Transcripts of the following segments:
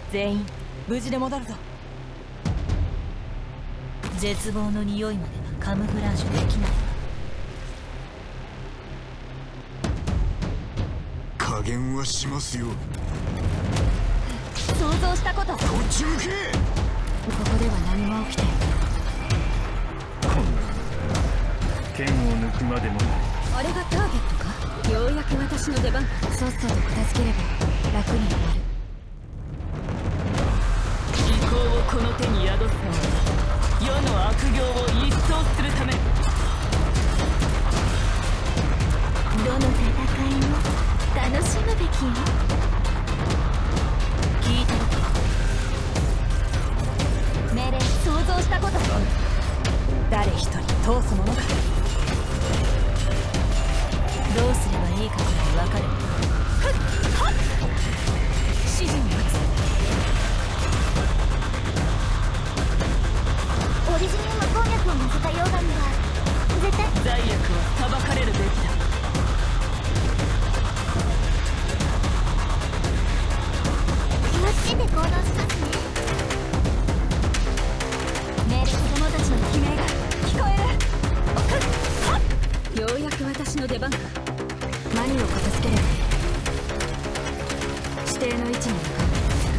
全員無事で戻るぞ。絶望の匂いまではカムフラージュできないわ。 加減はしますよ。 想像したこと。 こっち向け。 ここでは何も起きていない。 こんな剣を抜くまでもない。 あれがターゲットか。ようやく私の出番。さっさと片付ければ楽に終わる。意向をこの手に宿すのは世の悪行を一掃するため。どの戦いも楽しむべきよ。聞いてるか。命令。想像したこと。誰一人通すものか。どうすればいいかくらい分かる。ふっはっ。指示に待つ。 オリジニウム鉱脈を乗せた溶岩には絶対罪悪は裁かれるべきだ。 気をつけて行動しますね。命令。 子供たちの悲鳴が聞こえる。ようやく私の出番か。何を片付ければいい。指定の位置に向かう。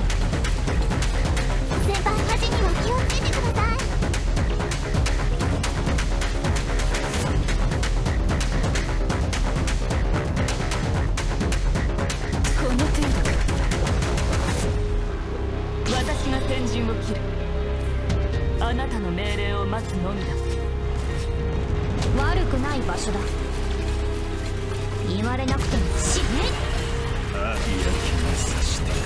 先輩端には気をつけてください。 この程度か。私が先陣を切る。あなたの命令を待つのみだ。 悪くない場所だ。言われなくても死ね。 ああ、焼きにさしてく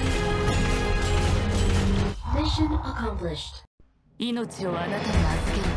れ。 命をあなたに預ける。